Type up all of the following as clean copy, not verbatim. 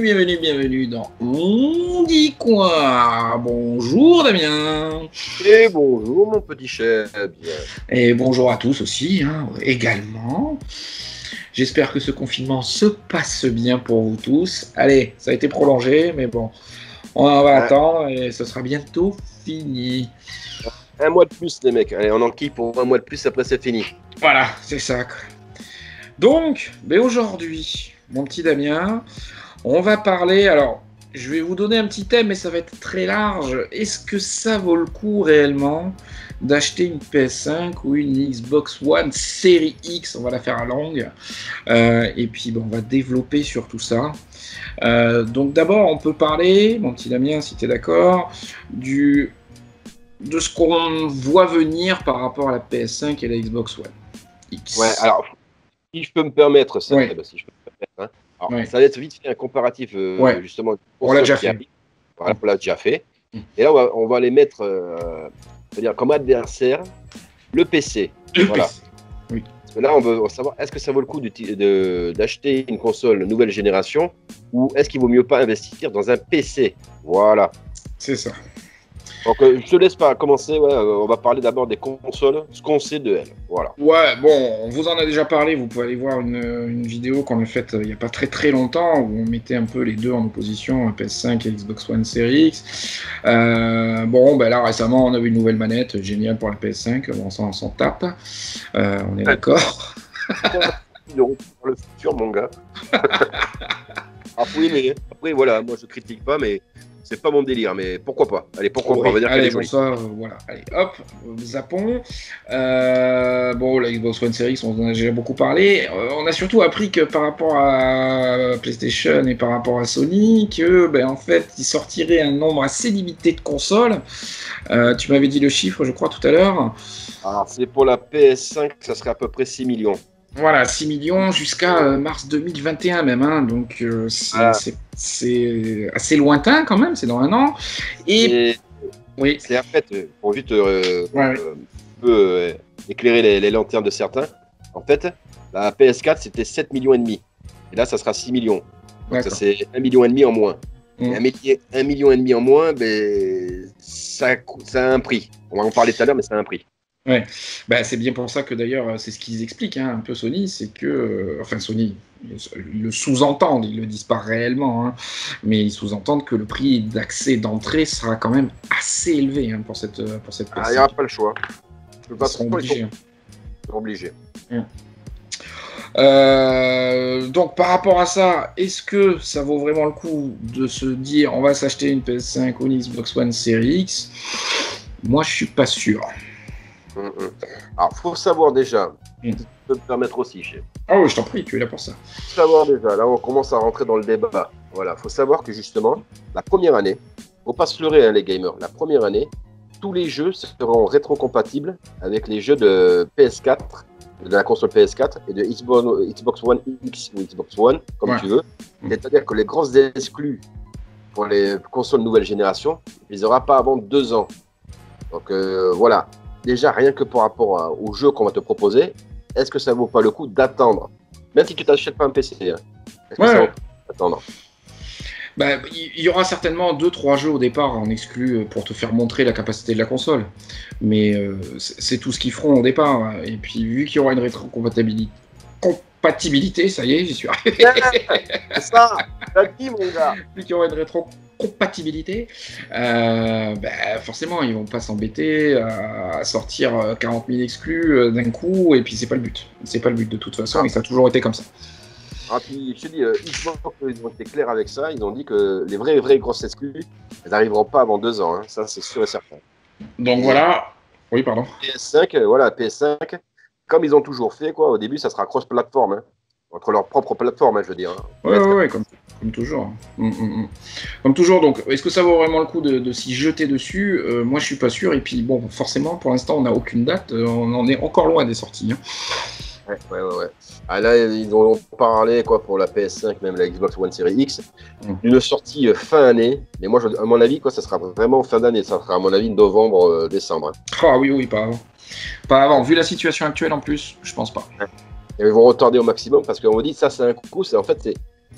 bienvenue dans On dit quoi? Bonjour Damien. Et bonjour mon petit chef. Et bonjour à tous aussi, également. J'espère que ce confinement se passe bien pour vous tous. Allez, ça a été prolongé, mais bon, on va attendre et ce sera bientôt fini. Un mois de plus les mecs, allez on enquille pour un mois de plus, après c'est fini. Voilà, c'est ça. Donc, aujourd'hui, mon petit Damien, on va parler, alors, je vais vous donner un petit thème, mais ça va être très large. Est-ce que ça vaut le coup réellement d'acheter une PS5 ou une Xbox One série X? On va la faire à longue. Et puis, on va développer sur tout ça. Donc d'abord, on peut parler, mon petit Damien, si tu es d'accord, de ce qu'on voit venir par rapport à la PS5 et la Xbox One X. Ouais, alors, si je peux me permettre, ça, ouais. si je peux me permettre, hein. Alors, ça va être vite fait un comparatif, justement. On l'a déjà fait. Voilà, on l'a déjà fait. Et là, on va les mettre c'est-à-dire comme adversaire le PC. Voilà. PC. Oui. Parce que là, on veut savoir, est-ce que ça vaut le coup d'acheter une console nouvelle génération ou est-ce qu'il vaut mieux pas investir dans un PC? Voilà. C'est ça. Donc, je te laisse pas commencer. Ouais, on va parler d'abord des consoles, ce qu'on sait de elles. Voilà. Ouais, bon, on vous en a déjà parlé. Vous pouvez aller voir une vidéo qu'on a faite il n'y a pas très longtemps où on mettait un peu les deux en opposition, PS5 et Xbox One Series X. Là récemment, on a eu une nouvelle manette géniale pour la PS5. On s'en tape. On est d'accord. Pour le futur, mon gars. Après, voilà, moi je critique pas, mais. C'est pas mon délire, mais pourquoi pas? Allez, pourquoi pas? On va dire qu'elle est jolie. Voilà. Allez, hop, zappons. La Xbox One Series, on en a déjà beaucoup parlé. On a surtout appris que par rapport à PlayStation et par rapport à Sony, que, en fait, ils sortiraient un nombre assez limité de consoles. Tu m'avais dit le chiffre, je crois, tout à l'heure. Alors, c'est pour la PS5, ça serait à peu près 6 millions. Voilà, 6 millions jusqu'à mars 2021 même, donc c'est assez lointain quand même, c'est dans un an. Oui. C'est en fait, pour juste éclairer les lanternes de certains, en fait, la PS4 c'était 7 millions et demi, et là ça sera 6 millions, donc ça c'est 1,5 million en moins. Et 1,5 million en moins, ça a un prix. On va en parler tout à l'heure, mais ça a un prix. Ouais, c'est bien pour ça que d'ailleurs, c'est ce qu'ils expliquent un peu Sony, c'est que, Sony, ils le sous-entendent, ils le disent pas réellement, mais ils sous-entendent que le prix d'entrée sera quand même assez élevé pour cette PS5. Il n'y aura pas le choix. Ils seront obligés. Obligés. Donc par rapport à ça, est-ce que ça vaut vraiment le coup de se dire on va s'acheter une PS5 ou une Xbox One Series X? Moi, je suis pas sûr. Alors, faut savoir déjà, si tu peux me permettre aussi, chef. Ah oui, je t'en prie, tu es là pour ça. Faut savoir déjà, là on commence à rentrer dans le débat. Voilà, faut savoir que justement, la première année, faut pas se leurrer les gamers, la première année, tous les jeux seront rétrocompatibles avec les jeux de PS4, de la console PS4 et de Xbox One X ou Xbox One, comme tu veux. C'est-à-dire que les grosses exclus pour les consoles nouvelle génération, ils n'auront pas avant 2 ans. Donc voilà. Déjà, rien que par rapport au jeu qu'on va te proposer, est-ce que ça vaut pas le coup d'attendre? Même si tu t'achètes pas un PC, est-ce que ça vaut d'attendre? Il y aura certainement 2-3 jeux au départ en exclu pour te faire montrer la capacité de la console. Mais c'est tout ce qu'ils feront au départ. Et puis, vu qu'il y aura une rétrocompatibilité, ça y est, j'y suis arrivé. C'est ça, t'as dit, mon gars. Vu qu'il y aura une rétrocompatibilité, forcément, ils vont pas s'embêter à sortir 40 000 exclus d'un coup. Et puis, c'est pas le but. C'est pas le but de toute façon, et ça a toujours été comme ça. Puis, je te dis, ils ont été clairs avec ça. Ils ont dit que les vraies grosses exclus, elles n'arriveront pas avant 2 ans. Ça, c'est sûr et certain. Donc voilà. Oui, pardon. PS5, comme ils ont toujours fait, au début, ça sera cross-platform. Entre leur propre plateforme, je veux dire. Ouais, comme toujours. Comme toujours, donc, est-ce que ça vaut vraiment le coup de s'y jeter dessus? Moi, je suis pas sûr. Et puis, forcément, pour l'instant, on n'a aucune date. On en est encore loin des sorties. Ouais. Là, ils ont parlé pour la PS5, même la Xbox One Series X, d'une sortie fin année. Mais moi, à mon avis, ça sera vraiment fin d'année. Ça sera, à mon avis, novembre, décembre. Ah oui, pas avant. Pas avant. Vu la situation actuelle, en plus, je pense pas. Et ils vont retarder au maximum parce qu'on me dit ça, c'est un coup.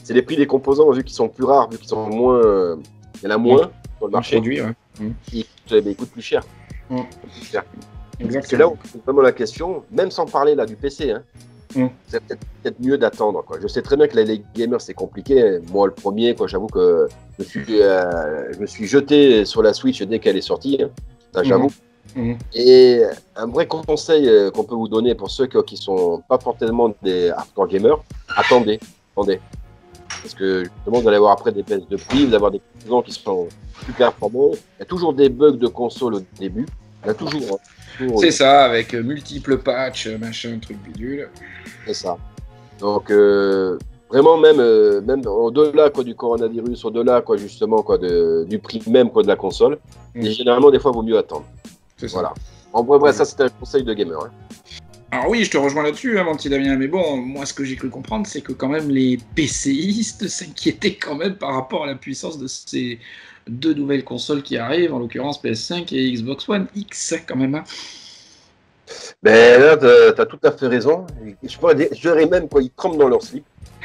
c'est les prix des composants, vu qu'ils sont plus rares, vu qu'ils sont moins. Il y en a moins sur le marché. Produit, ouais. Ils coûtent plus cher. Mm. C'est là où c'est vraiment la question, même sans parler là du PC, hein, c'est peut-être mieux d'attendre. Quoi. Je sais très bien que les gamers c'est compliqué. Moi le premier, quoi, j'avoue que je me suis jeté sur la Switch dès qu'elle est sortie. Hein. Ça, j'avoue. Et un vrai conseil qu'on peut vous donner pour ceux qui sont pas forcément des hardcore gamers, attendez. Parce que justement, vous allez avoir après des baisses de prix, vous allez avoir des composants qui sont plus performants. Il y a toujours des bugs de console au début. Il y a toujours. C'est ça, avec multiples patchs, machin, truc bidule. C'est ça. Donc, vraiment, même au-delà quoi, du coronavirus, au-delà quoi, justement quoi, du prix même quoi, de la console, et généralement, des fois, il vaut mieux attendre. C'est ça. Voilà. En vrai, ça, c'était un conseil de gamer. Hein. Alors oui, je te rejoins là-dessus, hein, mon petit Damien, mais bon, moi, ce que j'ai cru comprendre, c'est que quand même les PCistes s'inquiétaient quand même par rapport à la puissance de ces deux nouvelles consoles qui arrivent, en l'occurrence PS5 et Xbox One X, quand même. Hein. Ben là, t'as tout à fait raison. Je dirais même qu'ils tremblent dans leur slip.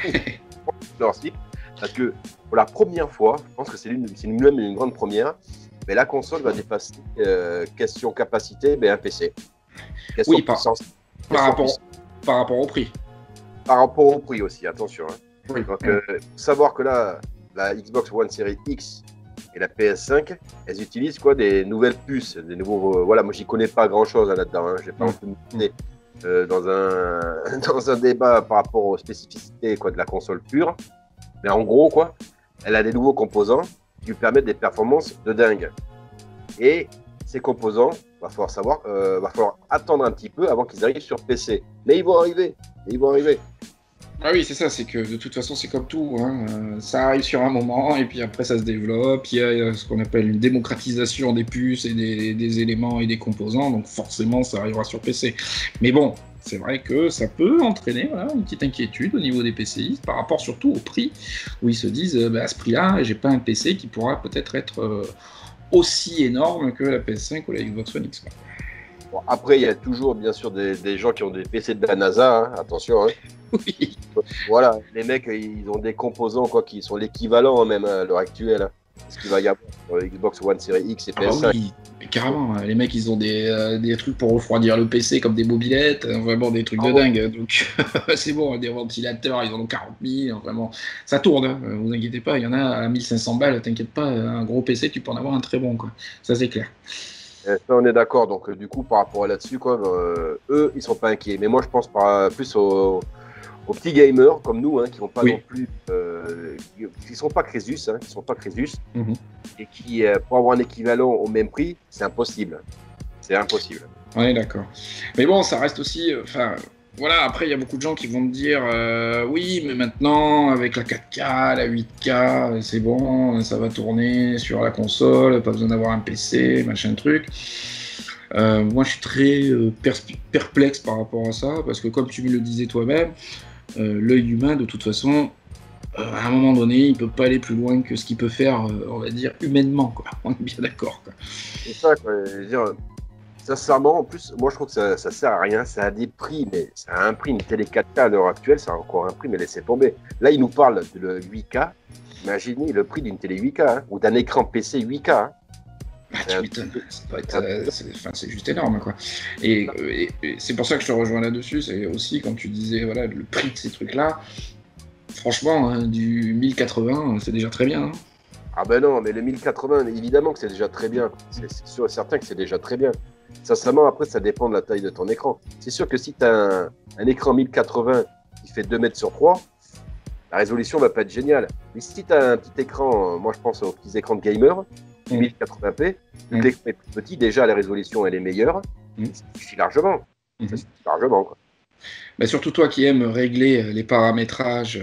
Parce que pour la première fois, je pense que c'est même une grande première, mais la console va dépasser question capacité, un PC. Question puissance. Par rapport au prix. Par rapport au prix aussi, attention. Hein. Oui. Donc, faut savoir que là, la Xbox One Series X et la PS5, elles utilisent quoi, des nouvelles puces, des nouveaux. Voilà, moi j'y connais pas grand-chose là-dedans. Hein. J'ai pas envie de me mettre dans un débat par rapport aux spécificités quoi, de la console pure. Mais en gros, quoi, elle a des nouveaux composants qui lui permettent des performances de dingue. Et ces composants, va falloir attendre un petit peu avant qu'ils arrivent sur PC. Mais ils vont arriver. Ah oui, c'est ça, c'est que de toute façon, c'est comme tout. Hein. Ça arrive sur un moment, et puis après, ça se développe. Il y a ce qu'on appelle une démocratisation des puces et des éléments et des composants, donc forcément, ça arrivera sur PC. Mais bon, c'est vrai que ça peut entraîner une petite inquiétude au niveau des PCistes par rapport surtout au prix, où ils se disent, à ce prix-là, j'ai pas un PC qui pourra peut-être être aussi énorme que la PS5 ou la Xbox One X. Quoi. Bon, après, il y a toujours, bien sûr, des gens qui ont des PC de la NASA, hein, attention. Hein. Oui. Voilà, les mecs, ils ont des composants quoi, qui sont l'équivalent hein, même à l'heure actuelle. Hein. Ce qu'il va y avoir sur Xbox One Series X et PS5. Oui, carrément. Les mecs, ils ont des trucs pour refroidir le PC comme des mobilettes, vraiment des trucs de dingue. Donc, c'est bon, des ventilateurs, ils en ont 40 000. Vraiment, ça tourne, hein, vous inquiétez pas. Il y en a à 1500 balles, t'inquiète pas. Un gros PC, tu peux en avoir un très bon. Quoi. Ça, c'est clair. Ça, on est d'accord. Donc, du coup, par rapport à là-dessus, quoi, eux, ils sont pas inquiets. Mais moi, je pense plus aux petits gamers comme nous, hein, qui n'ont pas non plus, qui sont pas Crésus, et qui, pour avoir un équivalent au même prix, c'est impossible. C'est impossible. On est d'accord. Mais bon, ça reste aussi, voilà, après, il y a beaucoup de gens qui vont me dire oui, mais maintenant, avec la 4K, la 8K, c'est bon, ça va tourner sur la console, pas besoin d'avoir un PC, machin truc. Moi, je suis très perplexe par rapport à ça, parce que comme tu me le disais toi-même, l'œil humain, de toute façon, à un moment donné, il peut pas aller plus loin que ce qu'il peut faire, on va dire, humainement, quoi. On est bien d'accord, quoi. C'est ça, quoi. Je veux dire, sincèrement, en plus, moi je trouve que ça sert à rien, ça a des prix, mais ça a un prix, une télé 4K à l'heure actuelle, ça a encore un prix, mais laissez tomber. Là, il nous parle de 8K, imaginez le prix d'une télé 8K, hein, ou d'un écran PC 8K. Hein. Tu m'étonnes, c'est juste énorme, quoi. Et c'est pour ça que je te rejoins là-dessus, c'est aussi quand tu disais, voilà, le prix de ces trucs-là, franchement, hein, du 1080, c'est déjà très bien. Hein. Ah ben non, mais le 1080, évidemment que c'est déjà très bien, c'est sûr et certain que c'est déjà très bien. Sincèrement, après, ça dépend de la taille de ton écran. C'est sûr que si tu as un écran 1080 qui fait 2 mètres sur 3, la résolution va pas être géniale. Mais si tu as un petit écran, moi je pense aux petits écrans de gamer, 1080p, l'écran est plus petit, déjà la résolution elle est meilleure, ça suffit largement. Ça suffit largement, quoi. Bah surtout toi qui aimes régler les paramétrages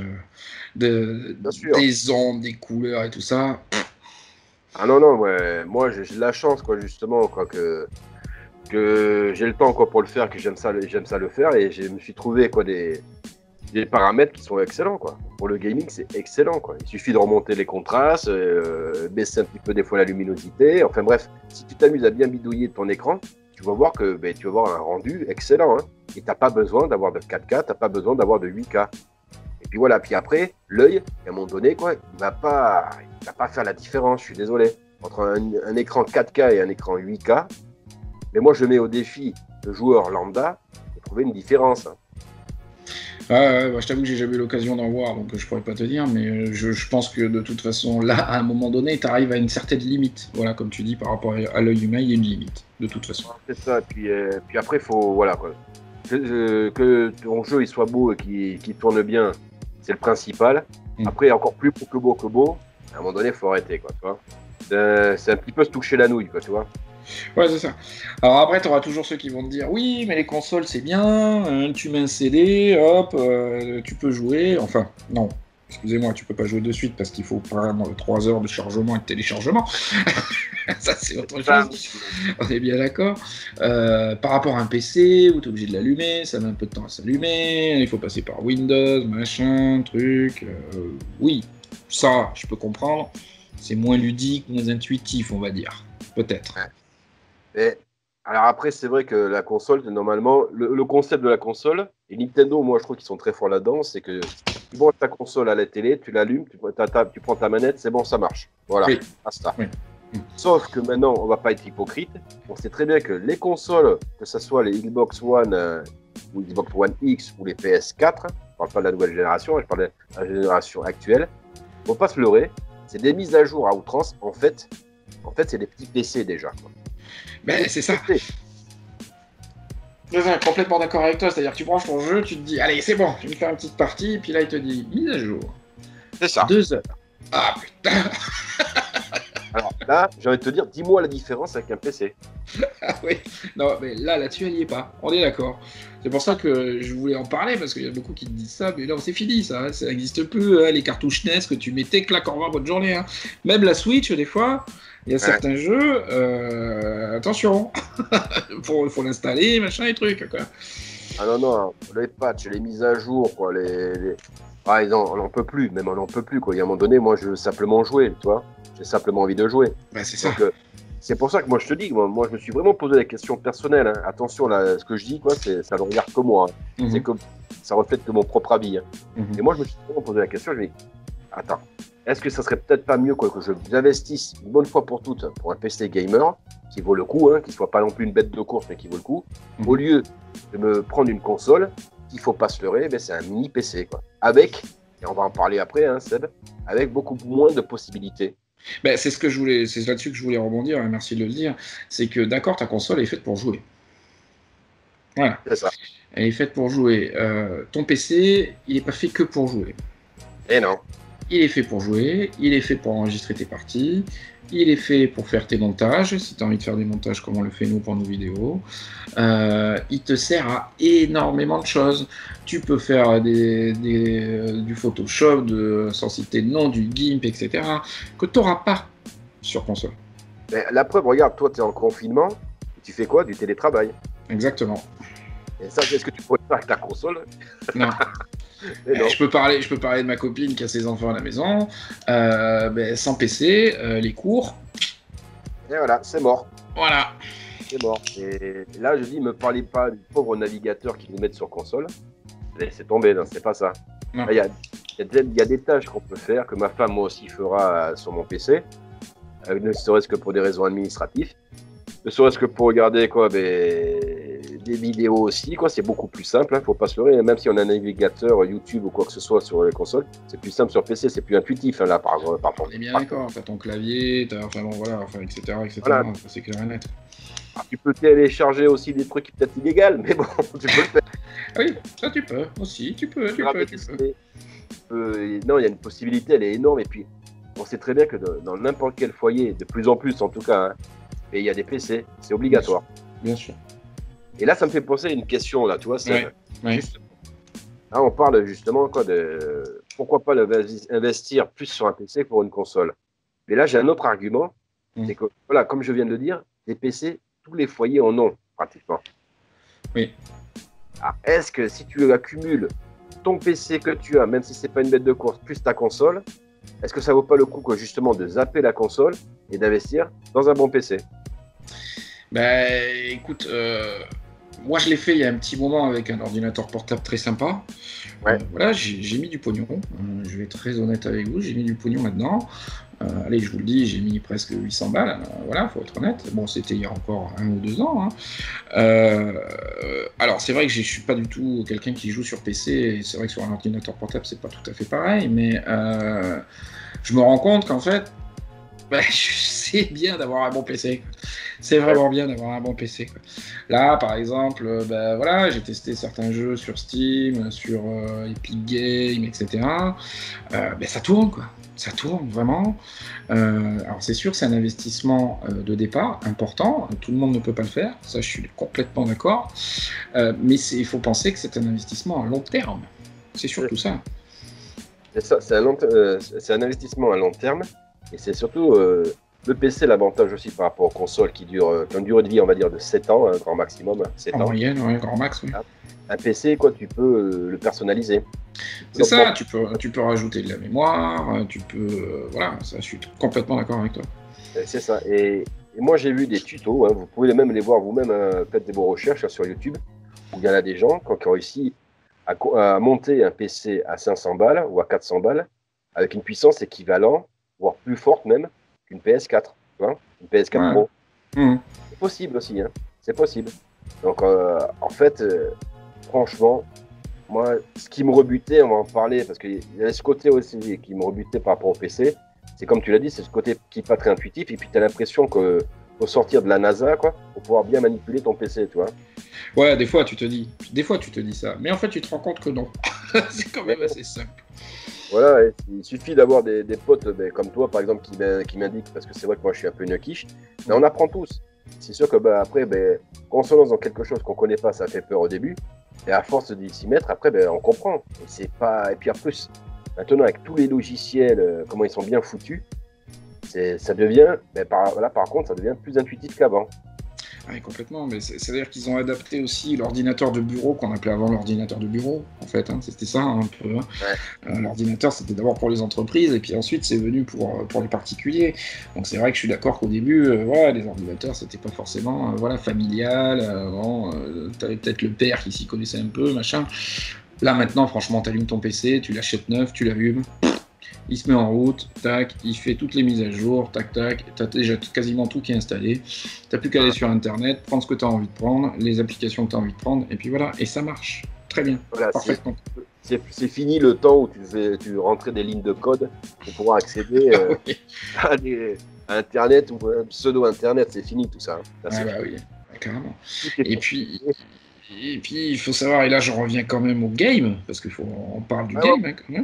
des ondes, des couleurs et tout ça. Ah non, ouais. Moi j'ai de la chance, quoi, justement, quoi, que j'ai le temps quoi, pour le faire, que j'aime ça le faire, et je me suis trouvé quoi, des paramètres qui sont excellents, quoi. Pour le gaming, c'est excellent, quoi. Il suffit de remonter les contrastes, baisser un petit peu des fois la luminosité. Enfin bref, si tu t'amuses à bien bidouiller ton écran, tu vas voir que tu vas avoir un rendu excellent. Hein. Et t'as pas besoin d'avoir de 4K, t'as pas besoin d'avoir de 8K. Et puis voilà, puis après, l'œil, à un moment donné, quoi, il va pas faire la différence, je suis désolé, entre un écran 4K et un écran 8K. Mais moi, je mets au défi le joueur lambda de trouver une différence. Je t'avoue que j'ai jamais eu l'occasion d'en voir, donc je pourrais pas te dire, mais je pense que de toute façon, là, à un moment donné, tu arrives à une certaine limite. Voilà, comme tu dis, par rapport à l'œil humain, il y a une limite, de toute façon. C'est ça, puis après, il faut, voilà, quoi. Que ton jeu il soit beau et qu'il tourne bien, c'est le principal. Après, encore plus beau que beau, à un moment donné, il faut arrêter, quoi, tu vois. C'est un petit peu se toucher la nouille, quoi, tu vois. Ouais, c'est ça. Alors après, tu auras toujours ceux qui vont te dire oui, mais les consoles c'est bien, tu mets un CD, hop, tu peux jouer. Enfin, non, excusez-moi, tu peux pas jouer de suite parce qu'il faut prendre 3 heures de chargement et de téléchargement. Ça, c'est autre chose. On est bien d'accord. Par rapport à un PC où tu es obligé de l'allumer, ça met un peu de temps à s'allumer, il faut passer par Windows, machin, truc. Oui, ça, je peux comprendre. C'est moins ludique, moins intuitif, on va dire. Peut-être. Ouais. Et alors après, c'est vrai que la console, normalement, le concept de la console, et Nintendo, moi je trouve qu'ils sont très forts là-dedans, c'est que tu branches ta console à la télé, tu l'allumes, tu prends ta manette, c'est bon, ça marche. Voilà, oui. basta. Oui. Sauf que maintenant, on va pas être hypocrite. On sait très bien que les consoles, que ce soit les Xbox One ou Xbox One X ou les PS4, je parle pas de la nouvelle génération, je parle de la génération actuelle, faut pas se leurrer, c'est des mises à jour à outrance. En fait, c'est des petits PC déjà, quoi. Ben, c'est ça. Je suis complètement d'accord avec toi. C'est-à-dire que tu branches ton jeu, tu te dis, allez, c'est bon, je vais me faire une petite partie, puis là, il te dit, mise à jour. C'est ça. 2 heures. Ah, putain. Alors là, j'ai envie de te dire, dis-moi la différence avec un PC. Ah oui. Non, mais là-dessus, elle n'y est pas. On est d'accord. C'est pour ça que je voulais en parler, parce qu'il y a beaucoup qui te disent ça, mais non, c'est fini, ça. Hein. Ça n'existe plus, hein, les cartouches NES que tu mettais, clac, au revoir, bonne journée. Hein. Même la Switch, des fois, il y a certains jeux, attention, faut l'installer, machin et trucs, quoi. Ah non, les patchs, les mises à jour, quoi, Ah, non, on n'en peut plus, même on n'en peut plus, quoi. Il y a un moment donné, moi, je veux simplement jouer, tu vois. J'ai simplement envie de jouer. Bah, c'est ça. Donc, c'est pour ça que moi, je te dis, moi, je me suis vraiment posé la question personnelle. Hein. Attention, là, ce que je dis, quoi, ça ne regarde que moi. Hein. C'est comme, ça reflète que mon propre avis. Hein. Et moi, je me suis vraiment posé la question, je me dis, attends, est-ce que ça serait peut-être pas mieux, quoi, que je investisse une bonne fois pour toutes pour un PC gamer qui vaut le coup, hein, qui soit pas non plus une bête de course, mais qui vaut le coup, au lieu de me prendre une console, qu'il faut pas se leurrer, ben c'est un mini PC, quoi. Avec, et on va en parler après, hein, Seb, avec beaucoup moins de possibilités. Ben, c'est là-dessus que je voulais rebondir, hein, merci de le dire. C'est que d'accord, ta console est faite pour jouer. Voilà. C'est ça. Elle est faite pour jouer. Ton PC, il n'est pas fait que pour jouer. Et non. Il est fait pour jouer, il est fait pour enregistrer tes parties, il est fait pour faire tes montages, si tu as envie de faire des montages comme on le fait nous pour nos vidéos. Il te sert à énormément de choses. Tu peux faire du Photoshop, sans citer de nom, du GIMP, etc. que tu n'auras pas sur console. Mais la preuve, regarde, toi, tu es en confinement, tu fais quoi? Du télétravail. Exactement. Et ça, est-ce que tu pourrais faire avec ta console? Non. Je peux parler de ma copine qui a ses enfants à la maison, sans PC, les cours. Et voilà, c'est mort. Voilà. C'est mort. Et là, je dis, me parlez pas du pauvre navigateur qui nous met sur console. Laissez tomber, non, c'est pas ça. Il y a des tâches qu'on peut faire, que ma femme, moi aussi, fera sur mon PC, ne serait-ce que pour des raisons administratives, ne serait-ce que pour regarder quoi, des vidéos aussi, quoi. C'est beaucoup plus simple, hein, faut pas se leurrer, même si on a un navigateur YouTube ou quoi que ce soit sur les consoles, c'est plus simple sur PC, c'est plus intuitif, hein, là, par contre. On est bien d'accord, t'as ton clavier, etc. Voilà. C'est clair et net. Alors, tu peux télécharger aussi des trucs peut-être illégaux, mais bon, tu peux le faire. Oui, ça tu peux, aussi, tu peux. Non, il y a une possibilité, elle est énorme, et puis, on sait très bien que dans n'importe quel foyer, de plus en plus en tout cas, hein, et il y a des PC, c'est obligatoire. Bien sûr. Et là, ça me fait penser à une question, là, tu vois, Ouais. Là, on parle justement quoi, pourquoi pas investir plus sur un PC que pour une console. Mais là, j'ai un autre argument, c'est que, voilà, comme je viens de le dire, des PC, tous les foyers en ont, pratiquement. Oui. Alors, est-ce que si tu accumules ton PC que tu as, même si c'est pas une bête de course, plus ta console, est-ce que ça vaut pas le coup, quoi, justement, de zapper la console et d'investir dans un bon PC? Ben, écoute, moi, je l'ai fait il y a un petit moment avec un ordinateur portable très sympa. Ouais. Voilà, j'ai mis du pognon. Je vais être très honnête avec vous, j'ai mis du pognon là-dedans. Allez, je vous le dis, j'ai mis presque 800 balles. Voilà, faut être honnête. Bon, c'était il y a encore 1 ou 2 ans. Hein. Alors, c'est vrai que je suis pas du tout quelqu'un qui joue sur PC. Et c'est vrai que sur un ordinateur portable, c'est pas tout à fait pareil. Mais je me rends compte qu'en fait, c'est bien d'avoir un bon PC. C'est vraiment bien d'avoir un bon PC. Quoi. Là, par exemple, voilà, j'ai testé certains jeux sur Steam, sur Epic Games, etc. Ça tourne, quoi. Ça tourne vraiment. Alors c'est sûr que c'est un investissement de départ important. Tout le monde ne peut pas le faire. Ça, je suis complètement d'accord. Mais il faut penser que c'est un investissement à long terme. C'est surtout ça. C'est ça, c'est un investissement à long terme. Et c'est surtout le PC, l'avantage aussi par rapport aux consoles qui ont une durée de vie, on va dire, de 7 ans, un grand maximum. 7 en ans. Moyenne, ouais, grand max, oui. Un PC, quoi, tu peux le personnaliser. C'est ça, tu peux rajouter de la mémoire, tu peux... voilà, ça, je suis complètement d'accord avec toi. C'est ça. Et moi, j'ai vu des tutos, hein, vous pouvez même les voir vous-même, faites vos recherches sur YouTube, où il y en a des gens qui ont réussi à monter un PC à 500 balles ou à 400 balles, avec une puissance équivalente, voire plus forte même, qu'une PS4, tu vois, une PS4 Pro. C'est possible aussi, hein, c'est possible. Donc, en fait, franchement, moi, ce qui me rebutait, on va en parler, parce qu'il y a ce côté aussi qui me rebutait par rapport au PC, c'est comme tu l'as dit, c'est ce côté qui n'est pas très intuitif, et puis tu as l'impression qu'il faut sortir de la NASA, quoi, pour pouvoir bien manipuler ton PC, tu vois. Ouais, des fois tu te dis ça, mais en fait tu te rends compte que non, c'est quand même assez simple. Voilà, il suffit d'avoir des potes comme toi, par exemple, qui m'indiquent, parce que c'est vrai que moi je suis un peu une quiche, mais on apprend tous. C'est sûr que après, quand on se lance dans quelque chose qu'on ne connaît pas, ça fait peur au début, et à force de s'y mettre, après, on comprend. Et puis en plus, maintenant, avec tous les logiciels, comment ils sont bien foutus, ça devient, par contre, ça devient plus intuitif qu'avant. Oui, complètement, mais c'est-à-dire qu'ils ont adapté aussi l'ordinateur de bureau qu'on appelait avant l'ordinateur de bureau, en fait, hein, c'était ça un peu. Hein. Ouais. L'ordinateur, c'était d'abord pour les entreprises, et puis ensuite c'est venu pour les particuliers. Donc c'est vrai que je suis d'accord qu'au début, les ordinateurs, c'était pas forcément familial, t'avais peut-être le père qui s'y connaissait un peu, machin. Là maintenant, franchement, t'allumes ton PC, tu l'achètes neuf, tu l'allumes. Il se met en route, tac, il fait toutes les mises à jour, tac, tac, t'as déjà quasiment tout qui est installé, t'as plus qu'à aller sur internet, prendre ce que t'as envie de prendre, les applications que t'as envie de prendre, et puis voilà, et ça marche, très bien, voilà, parfaitement. C'est fini le temps où tu rentrais des lignes de code pour pouvoir accéder à internet ou à un pseudo-internet, c'est fini tout ça. Là, oui, carrément. Et puis, il faut savoir, et là je reviens quand même au game, parce qu'on parle du game hein, quand même.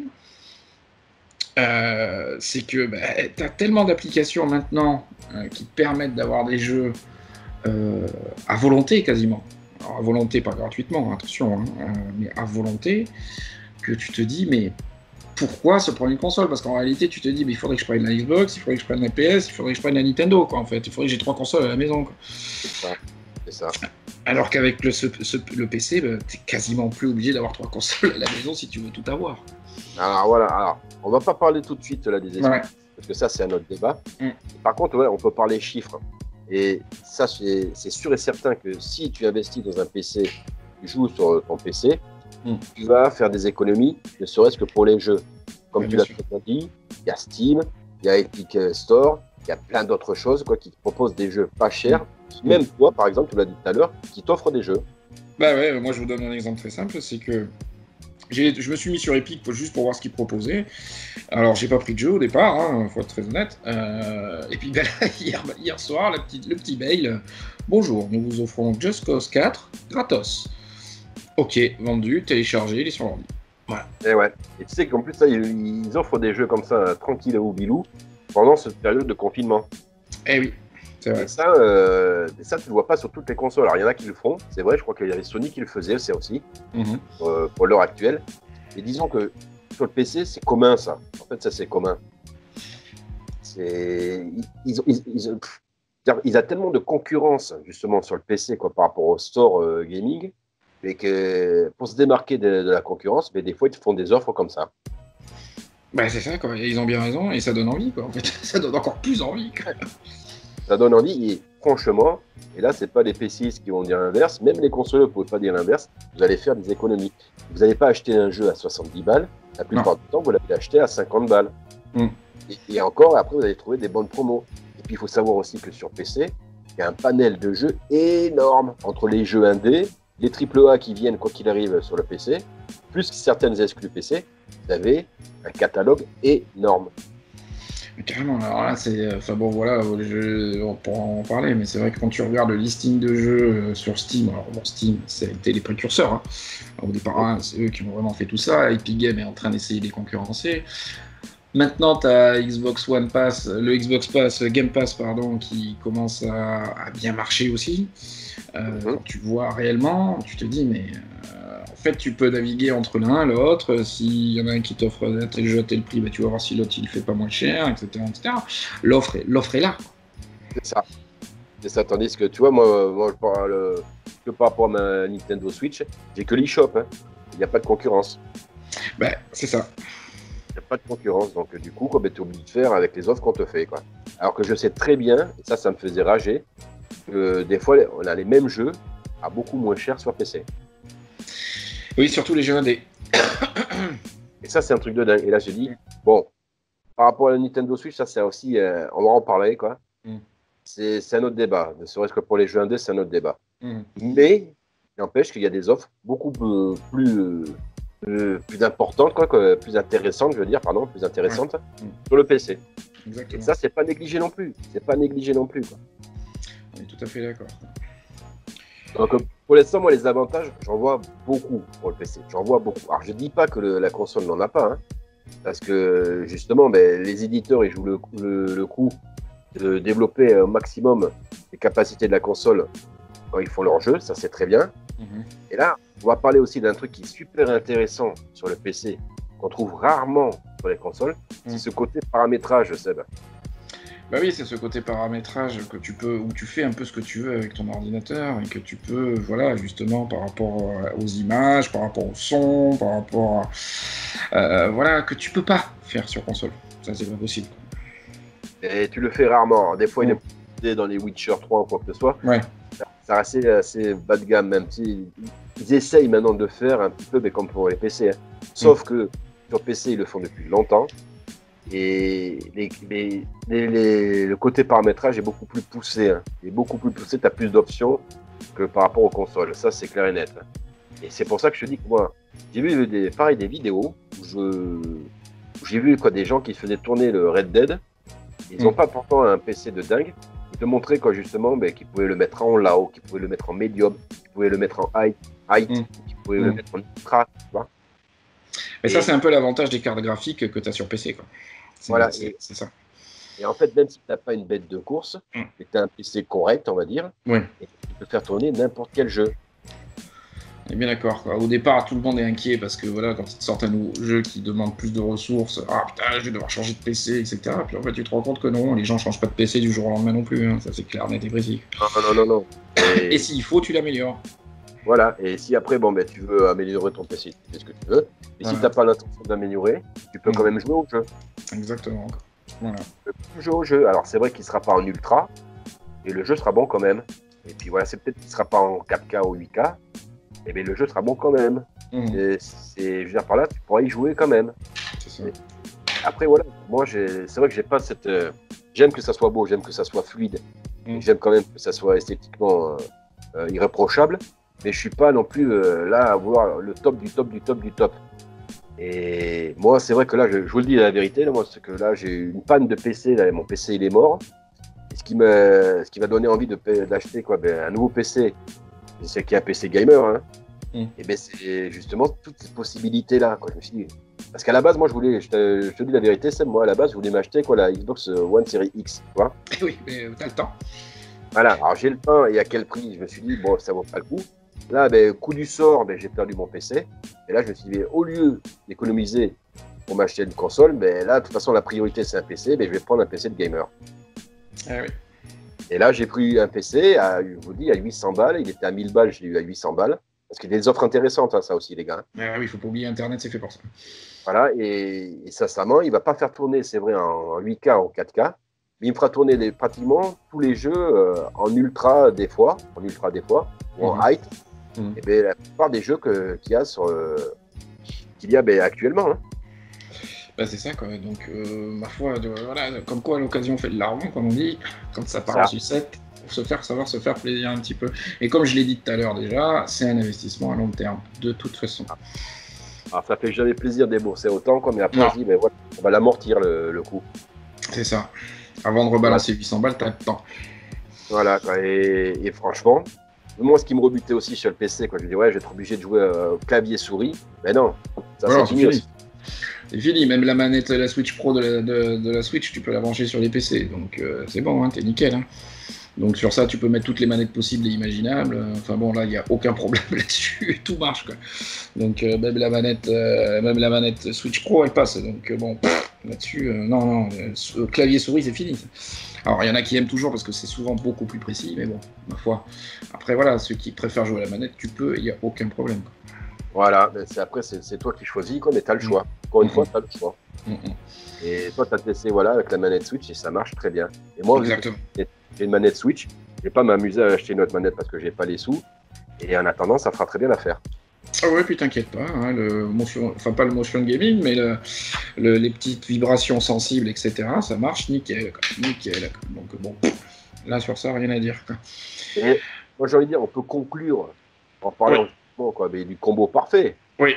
C'est que tu as tellement d'applications maintenant qui te permettent d'avoir des jeux à volonté quasiment. Alors, à volonté, pas gratuitement, attention, mais à volonté, que tu te dis, mais pourquoi se prendre une console? Parce qu'en réalité, tu te dis, mais il faudrait que je prenne la Xbox, il faudrait que je prenne la PS, il faudrait que je prenne la Nintendo, quoi, en fait. Il faudrait que j'ai 3 consoles à la maison, quoi. C'est ça. Alors qu'avec le PC, t'es quasiment plus obligé d'avoir 3 consoles à la maison si tu veux tout avoir. Alors voilà, on va pas parler tout de suite là, des esprits, parce que ça c'est un autre débat. Par contre, on peut parler chiffres. Et ça, c'est sûr et certain que si tu investis dans un PC, tu joues sur ton PC, tu vas faire des économies, ne serait-ce que pour les jeux. Comme tu l'as très bien dit, il y a Steam, il y a Epic Store, il y a plein d'autres choses qui te proposent des jeux pas chers. Même toi, par exemple, tu l'as dit tout à l'heure, qui t'offrent des jeux. Moi je vous donne un exemple très simple, c'est que je me suis mis sur Epic juste pour voir ce qu'ils proposaient. Alors j'ai pas pris de jeu au départ, faut être très honnête. Et puis hier soir, le petit mail. Bonjour, nous vous offrons Just Cause 4 gratos. Ok, vendu, téléchargé, il est sur l'ordi. Voilà. Et tu sais qu'en plus, ça, ils offrent des jeux comme ça, tranquille ou bilou, pendant cette période de confinement. Eh oui, c'est vrai. Et ça, tu le vois pas sur toutes les consoles. Alors, il y en a qui le font, c'est vrai, je crois qu'il y avait Sony qui le faisait, c'est aussi, pour l'heure actuelle. Et disons que sur le PC, c'est commun, ça. En fait, ça, c'est commun. Il y a tellement de concurrence, justement, sur le PC, par rapport au store gaming, et que pour se démarquer de la concurrence, des fois, ils te font des offres comme ça. C'est ça, et ils ont bien raison, et ça donne envie, en fait. Ça donne encore plus envie, Ça donne envie, franchement, et là, c'est pas les PCistes qui vont dire l'inverse, même les consoles ne peuvent pas dire l'inverse, vous allez faire des économies. Vous n'allez pas acheter un jeu à 70 balles, la plupart du temps, vous l'avez acheté à 50 balles. Et encore, après, vous allez trouver des bonnes promos. Et puis, il faut savoir aussi que sur PC, il y a un panel de jeux énorme entre les jeux indés, les AAA qui viennent, quoi qu'il arrive, sur le PC, plus certaines exclus PC, vous avez un catalogue énorme. Carrément, alors là, c'est. Enfin bon, voilà, on pourra en parler, mais c'est vrai que quand tu regardes le listing de jeux sur Steam, alors bon, Steam, c'était les précurseurs. Hein. Alors, au départ, hein, c'est eux qui ont vraiment fait tout ça. Epic Games est en train d'essayer de les concurrencer. Maintenant, tu as Xbox One Pass, le Xbox Pass, Game Pass, pardon, qui commence à bien marcher aussi. Quand tu vois réellement, tu te dis, mais en fait, tu peux naviguer entre l'un et l'autre. S'il y en a un qui t'offre tel jeu à tel prix, bah, tu vas voir si l'autre il fait pas moins cher, etc. etc. L'offre est là. C'est ça, tandis que tu vois, moi je parle que par rapport à ma Nintendo Switch, j'ai que l'eShop, hein. Il n'y a pas de concurrence. Ben, c'est ça. Il n'y a pas de concurrence, donc du coup, tu es obligé de faire avec les offres qu'on te fait, quoi. Alors que je sais très bien, et ça me faisait rager, que des fois, on a les mêmes jeux à beaucoup moins cher sur PC. Oui, surtout les jeux indés. Et ça, c'est un truc de dingue. Et là, je dis, bon, par rapport à la Nintendo Switch, ça, c'est aussi, on va en parler, quoi. C'est un autre débat. Ne serait-ce que pour les jeux indés, c'est un autre débat. Mais, il n'empêche qu'il y a des offres beaucoup plus importantes, quoi, plus intéressantes, je veux dire, pardon, plus intéressantes sur le PC. Exactement. Et ça, c'est pas négligé non plus. C'est pas négligé non plus, quoi. On est tout à fait d'accord. Donc, pour l'instant, moi, les avantages, j'en vois beaucoup pour le PC. J'en vois beaucoup. Alors, je dis pas que la console n'en a pas, hein, parce que justement, les éditeurs, ils jouent le coup de développer au maximum les capacités de la console quand ils font leur jeu, ça c'est très bien. Et là, on va parler aussi d'un truc qui est super intéressant sur le PC, qu'on trouve rarement sur les consoles, c'est ce côté paramétrage, Seb. Bah oui, c'est ce côté paramétrage que tu peux, où tu fais un peu ce que tu veux avec ton ordinateur et que tu peux, voilà, justement, par rapport aux images, par rapport au son, par rapport à, voilà, que tu peux pas faire sur console. Ça, c'est pas possible. Et tu le fais rarement. Des fois, il est dans les Witcher 3 ou quoi que ce soit. Ouais. Ça reste assez bas de gamme, même si ils essayent maintenant de faire un petit peu, mais comme pour les PC. Hein. Sauf que sur PC, ils le font depuis longtemps. Et le côté paramétrage est beaucoup plus poussé. Hein. Il est beaucoup plus poussé, tu as plus d'options que par rapport aux consoles. Ça, c'est clair et net. Hein. Et c'est pour ça que je te dis que moi, j'ai vu des vidéos où j'ai vu des gens qui faisaient tourner le Red Dead. Ils n'ont pas pourtant un PC de dingue. Ils te montraient justement qu'ils pouvaient le mettre en low, qu'ils pouvaient le mettre en medium, qu'ils pouvaient le mettre en height, qu'ils pouvaient le mettre en ultra. Tu vois. Mais ça, c'est un peu l'avantage des cartes graphiques que tu as sur PC. Quoi. Voilà, c'est ça. Et en fait, même si tu n'as pas une bête de course, et que tu as un PC correct, on va dire, et tu peux faire tourner n'importe quel jeu. On est bien d'accord. Au départ, tout le monde est inquiet parce que voilà, quand ils te sortent un nouveau jeu qui demande plus de ressources, ah putain, je vais devoir changer de PC, etc. Puis en fait, tu te rends compte que non, les gens changent pas de PC du jour au lendemain non plus. Hein. Ça, c'est clair, net et précis. Non. Et s'il faut, tu l'améliores. Voilà. Et si après, tu veux améliorer ton PC, tu fais ce que tu veux. Et si tu n'as pas l'intention d'améliorer, tu peux quand même jouer au jeu. Exactement. Voilà. Tu peux jouer au jeu. Alors, c'est vrai qu'il ne sera pas en ultra, et le jeu sera bon quand même. Et puis voilà, c'est peut-être qu'il ne sera pas en 4K ou 8K. Et bien, le jeu sera bon quand même. Et je veux dire, par là, tu pourras y jouer quand même. C'est ça. Après, voilà, moi, c'est vrai que j'ai pas cette. J'aime que ça soit beau, j'aime que ça soit fluide. J'aime quand même que ça soit esthétiquement irréprochable. Mais je suis pas non plus là à vouloir le top du top du top du top. Et moi, c'est vrai que là, je vous le dis la vérité, là, moi, c'est que là, j'ai une panne de PC. Là, mon PC, il est mort. Et ce qui m'a donné envie d'acheter un nouveau PC. C'est qu'il y a un PC gamer, hein. Et ben c'est justement toutes ces possibilités-là, quoi. Je me suis dit, parce qu'à la base, moi, je te dis la vérité, c'est moi, à la base, je voulais m'acheter la Xbox One Series X, tu vois. Oui, mais t'as le temps. Voilà, alors j'ai le temps, et à quel prix? Je me suis dit, bon, ça vaut pas le coup. Là, coup du sort, j'ai perdu mon PC. Et là, je me suis dit, au lieu d'économiser pour m'acheter une console, là, de toute façon, la priorité, c'est un PC, je vais prendre un PC de gamer. Ah oui. Et là, j'ai pris un PC, je vous dis, à 800 balles. Il était à 1000 balles, je l'ai eu à 800 balles. Parce qu'il y a des offres intéressantes, hein, ça aussi, les gars. Ah oui, il ne faut pas oublier Internet, c'est fait pour ça. Voilà, et sincèrement, il ne va pas faire tourner, c'est vrai, en 8K ou en 4K. mais il me fera tourner pratiquement tous les jeux en ultra des fois, ou en height. Et bien, la plupart des jeux qu'il y a actuellement. Hein. Bah, c'est ça, quoi. Donc, ma foi, voilà, comme quoi l'occasion fait de l'argent, comme on dit, quand ça part en sucette, pour savoir se faire plaisir un petit peu. Et comme je l'ai dit tout à l'heure déjà, c'est un investissement à long terme, de toute façon. Alors, ça fait jamais plaisir de débourser autant, quoi, mais après, on se dit, mais voilà, on va l'amortir le coup. C'est ça. Avant de rebalancer 800 balles, t'as le temps. Voilà, quoi, et franchement, moi, ce qui me rebutait aussi sur le PC, quoi, je me dis, ouais, je vais être obligé de jouer clavier-souris. Mais non, ça c'est fini aussi. C'est fini, même la manette, la Switch Pro de la Switch, tu peux la brancher sur les PC, donc c'est bon, hein, t'es nickel. Hein. Donc sur ça, tu peux mettre toutes les manettes possibles et imaginables. Enfin bon, là, il n'y a aucun problème là-dessus, tout marche, quoi. Donc même la manette Switch Pro, elle passe. Donc bon, là-dessus, non, clavier-souris, c'est fini. Alors il y en a qui aiment toujours parce que c'est souvent beaucoup plus précis, mais bon, ma foi. Après voilà, ceux qui préfèrent jouer à la manette, tu peux, il n'y a aucun problème, quoi. Voilà, après c'est toi qui choisis, quoi, mais tu as le choix. Encore une fois, tu as le choix. Et toi, tu as testé avec la manette Switch et ça marche très bien. Et moi, j'ai une manette Switch, je vais pas m'amuser à acheter une autre manette parce que j'ai pas les sous. Et en attendant, ça fera très bien l'affaire. Ah ouais, puis t'inquiète pas, hein, pas le motion gaming, mais les petites vibrations sensibles, etc., ça marche nickel, quoi. Nickel. Donc bon, là sur ça, rien à dire, quoi. Et moi, j'ai envie de dire, on peut conclure en parlant du combo parfait. Oui.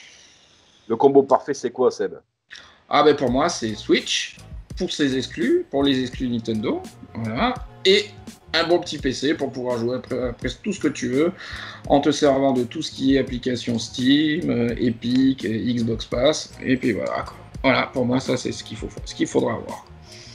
Le combo parfait, c'est quoi, Seb? Ah ben pour moi, c'est Switch pour ses exclus, pour les exclus Nintendo, voilà, et un bon petit PC pour pouvoir jouer après tout ce que tu veux, en te servant de tout ce qui est application Steam, Epic, Xbox Pass, et puis voilà, quoi. Voilà, pour moi, ça c'est ce qu'il faudra avoir.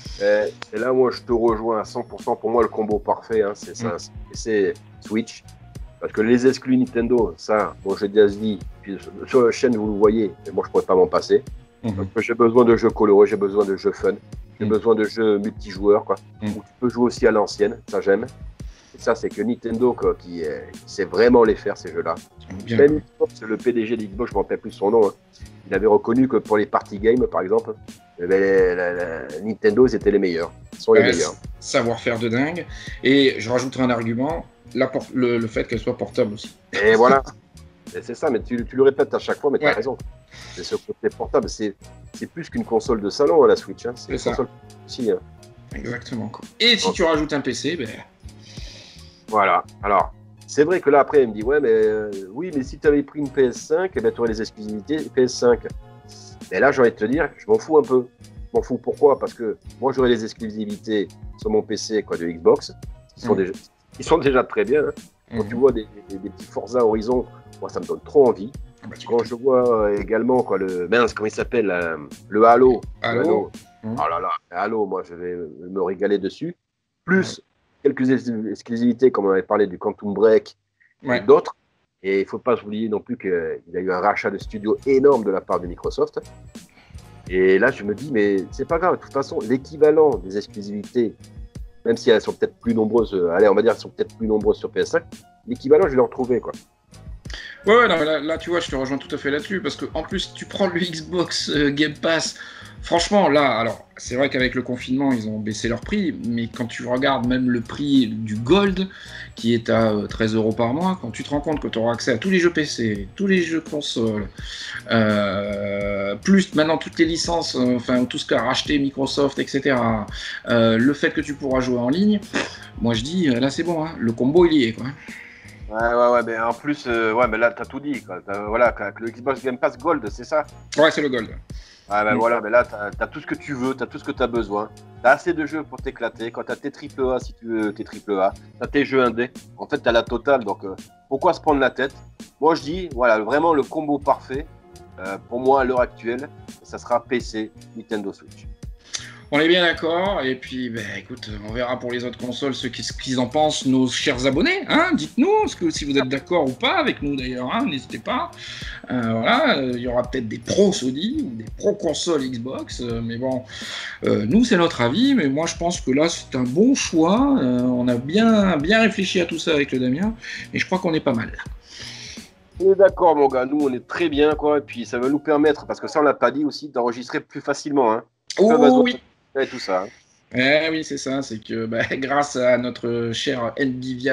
Et là, moi, je te rejoins à 100%. Pour moi, le combo parfait, hein, c'est ça, c'est Switch. Parce que les exclus Nintendo, ça, bon, j'ai déjà dit, puis sur la chaîne, vous le voyez, mais moi, je ne pourrais pas m'en passer. Parce que j'ai besoin de jeux colorés, j'ai besoin de jeux fun, j'ai besoin de jeux multijoueurs, quoi. Où tu peux jouer aussi à l'ancienne, ça j'aime. Et ça, c'est que Nintendo, quoi, qui sait vraiment les faire, ces jeux-là. Même le PDG d'Xbox, je ne me rappelle plus son nom, hein, il avait reconnu que pour les party games, par exemple, Nintendo, ils étaient les meilleurs. Ils sont les meilleurs. Savoir-faire de dingue. Et je rajouterai un argument, le fait qu'elle soit portable aussi. Et voilà. Et c'est ça, mais tu le répètes à chaque fois, mais tu as raison. C'est ce côté portable. C'est plus qu'une console de salon, la Switch. Hein. C'est une console aussi. Hein. Exactement. Quoi. Et si tu rajoutes un PC, ben... Voilà. Alors, c'est vrai que là, après, il me dit, ouais, mais si tu avais pris une PS5, eh ben, tu aurais les exclusivités PS5. Mais là, j'ai envie de te dire, je m'en fous un peu. Je m'en fous pourquoi? Parce que moi, j'aurais les exclusivités sur mon PC de Xbox. Ils sont déjà très bien. Hein. Quand tu vois des petits Forza Horizon, moi, ça me donne trop envie. Quand je vois également comment il s'appelle, le Halo. Halo. Oh là là, Halo, moi, je vais me régaler dessus. Plus quelques exclusivités, comme on avait parlé du Quantum Break et d'autres. Et il ne faut pas oublier non plus qu'il y a eu un rachat de studio énorme de la part de Microsoft. Et là, je me dis, mais c'est pas grave. De toute façon, l'équivalent des exclusivités, même si elles sont peut-être plus nombreuses, on va dire elles sont peut-être plus nombreuses sur PS5, l'équivalent, je vais le retrouver, quoi. Ouais, non, mais là, tu vois, je te rejoins tout à fait là-dessus, parce que en plus, tu prends le Xbox Game Pass, franchement, là, alors, c'est vrai qu'avec le confinement, ils ont baissé leur prix, mais quand tu regardes même le prix du Gold, qui est à 13 € par mois, quand tu te rends compte que tu auras accès à tous les jeux PC, tous les jeux console, plus maintenant toutes les licences, tout ce qu'a racheté Microsoft, etc., le fait que tu pourras jouer en ligne, moi je dis, là c'est bon, hein, le combo il y est, quoi. Ouais, mais en plus, mais là, t'as tout dit, quoi. Voilà, le Xbox Game Pass Gold, c'est ça? Ouais, c'est le Gold. Ouais, voilà, mais là, t'as tout ce que tu veux, t'as tout ce que t'as besoin. T'as assez de jeux pour t'éclater. Quand t'as tes AAA, si tu veux tes AAA, t'as tes jeux indés. En fait, t'as la totale, donc pourquoi se prendre la tête? Moi, je dis, voilà, vraiment le combo parfait, pour moi, à l'heure actuelle, ça sera PC, Nintendo Switch. On est bien d'accord, et puis écoute, on verra pour les autres consoles ce qu'ils en pensent, nos chers abonnés, hein, dites-nous si vous êtes d'accord ou pas avec nous d'ailleurs, hein, n'hésitez pas. Voilà, il y aura peut-être des pros Sony ou des pros consoles Xbox, mais bon, nous c'est notre avis, mais moi je pense que là c'est un bon choix, on a bien réfléchi à tout ça avec le Damien, et je crois qu'on est pas mal là. On est d'accord, mon gars, nous on est très bien, quoi, et puis ça va nous permettre, parce que ça on l'a pas dit aussi, d'enregistrer plus facilement, hein. Oh oui. Et tout ça. Hein. Eh oui, c'est ça, c'est que bah, grâce à notre cher Nvidia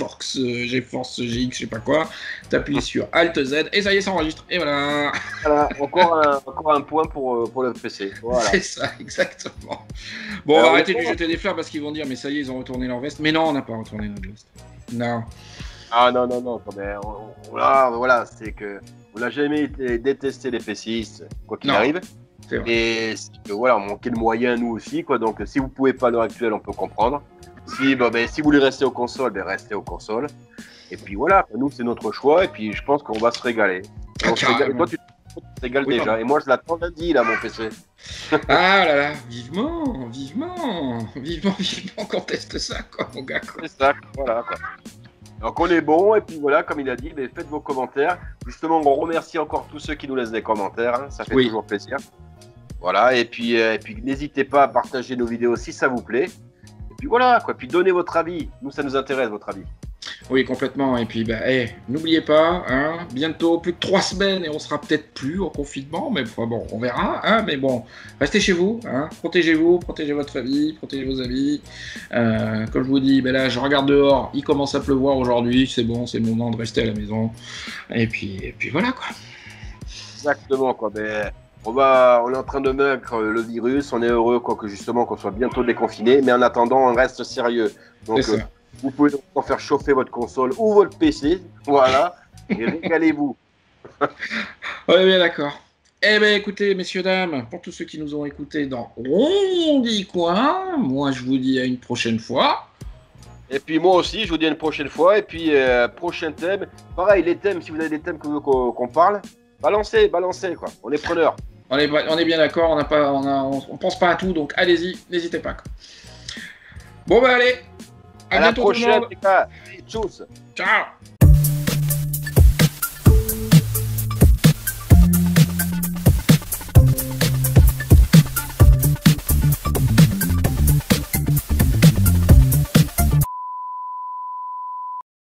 GeForce GX, je sais pas quoi, t'appuies sur Alt Z et ça y est, ça enregistre. Et voilà, Voilà, encore un point pour le PC. Voilà. c'est ça, exactement. Bon, on va On est arrêter de lui bon. jeter des fleurs parce qu'ils vont dire, mais ça y est, ils ont retourné leur veste. Mais non, on n'a pas retourné notre veste. Non. Ah non, non, non, quand même. Là, voilà, c'est que on n'a jamais détesté les PCistes, quoi qu'il Non, arrive. c'est vrai. Et c'est que, voilà, on manquait de moyens, nous aussi, quoi. Donc, si vous pouvez pas à l'heure actuelle, on peut comprendre. Si, si vous voulez rester aux consoles, restez aux consoles. Et puis voilà, nous, c'est notre choix. Et puis, je pense qu'on va se régaler. Et Ah, on se régale. Et carrément. toi, tu te régales Oui, déjà. pardon. Et moi, je l'attends lundi, là, mon PC. Ah là là, vivement, vivement, vivement, vivement qu'on teste ça, quoi, mon gars, quoi. C'est ça, voilà, quoi. Donc on est bon, et puis voilà, comme il a dit, faites vos commentaires. Justement, on remercie encore tous ceux qui nous laissent des commentaires, hein, ça fait Oui, toujours plaisir. Voilà, et puis n'hésitez pas à partager nos vidéos si ça vous plaît. Et puis voilà, quoi. Puis donnez votre avis. Nous, ça nous intéresse, votre avis. oui, complètement. Et puis, bah, n'oubliez pas, hein, bientôt plus que 3 semaines et on sera peut-être plus en confinement, mais enfin, bon, on verra. Hein, mais bon, restez chez vous, hein, protégez-vous, protégez votre famille, protégez vos amis. Comme je vous dis, ben là, je regarde dehors, il commence à pleuvoir aujourd'hui, c'est bon, c'est le moment de rester à la maison. Et puis voilà, quoi. Exactement, quoi. On est en train de vaincre le virus. On est heureux, quoi, que justement qu'on soit bientôt déconfiné. Mais en attendant, on reste sérieux. C'est Donc, ça. vous pouvez donc faire chauffer votre console ou votre PC. Voilà. Et régalez-vous. Ouais, bien d'accord. Eh bien, écoutez, messieurs, dames, pour tous ceux qui nous ont écoutés dans On dit quoi, moi je vous dis à une prochaine fois. Et puis moi aussi, je vous dis à une prochaine fois. Et puis, prochain thème. Pareil, les thèmes, si vous avez des thèmes que vous voulez qu'on parle, balancez, quoi. On est preneurs. On est bien d'accord, on pense pas à tout, donc allez-y, n'hésitez pas. Quoi. Bon, bah allez, à À la bientôt tout le prochaine, monde. les gars. Et tchuss. Ciao.